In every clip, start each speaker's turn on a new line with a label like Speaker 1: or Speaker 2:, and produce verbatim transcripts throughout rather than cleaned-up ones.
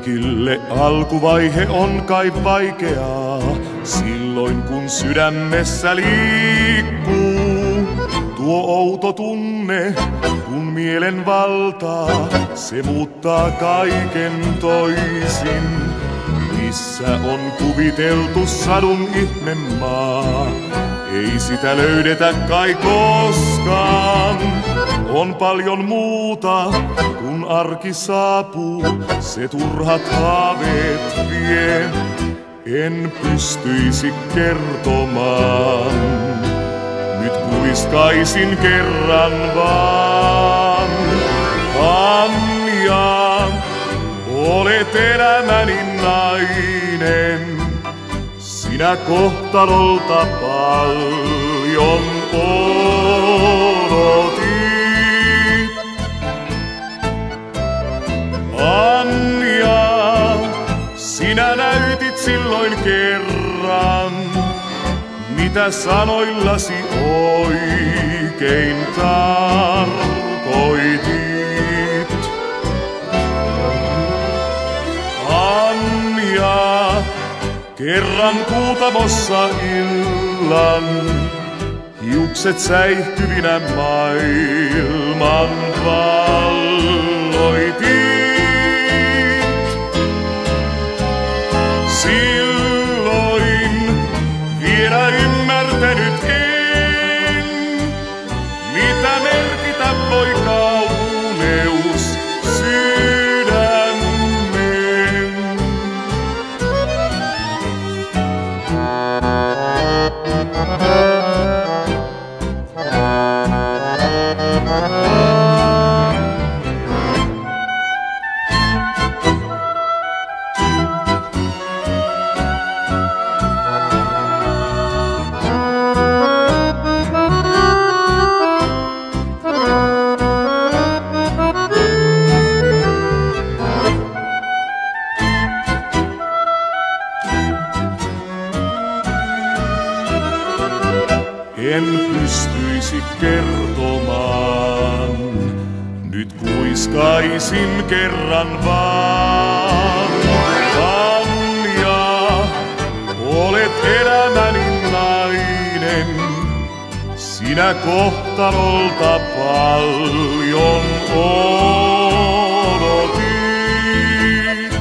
Speaker 1: Kaikille alkuvaihe on kai vaikeaa, silloin kun sydämessä liikkuu tuo outo tunne, kun mielen valtaa, se muuttaa kaiken toisin. Missä on kuviteltu sadun ihmemaa, ei sitä löydetä kai koskaan. On paljon muuta, kun arki saapuu, se turhat haaveet vie. En pystyisi kertomaan, nyt kuiskaisin kerran vaan. Anja, olet elämäni nainen, sinä kohtalolta paljon odotit. Anja, sinä näytit silloin kerran, mitä sanoillasi oikein tarkoitit. Anja, kerran kuutamossa illan, hiukset säihkyvinä maailman valloitit. Silloin vielä ymmärtänyt en, mitä merkitä voi kauneus sydämeen. En pystyisi kertomaan, nyt kuiskaisin kerran vaan. Anja, olet elämäni nainen, sinä kohtalolta paljon odotit.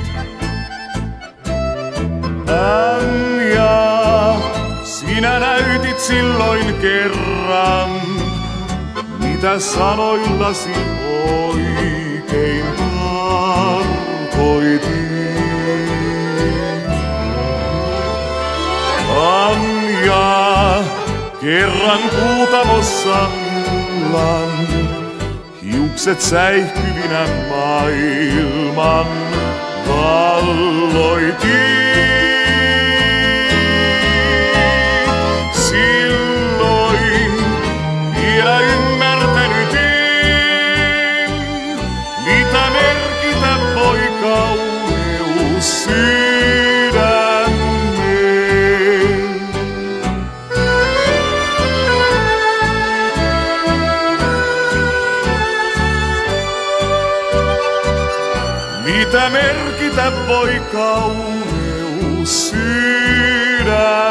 Speaker 1: Anja, sinä näytit silloin kerran, mitä sanoillasi oikein tarkoitit. Anja, kerran kuutamossa illan, hiukset säihkyvinä maailman valloitit. Mitä merkitä voi kauneus sydämeen?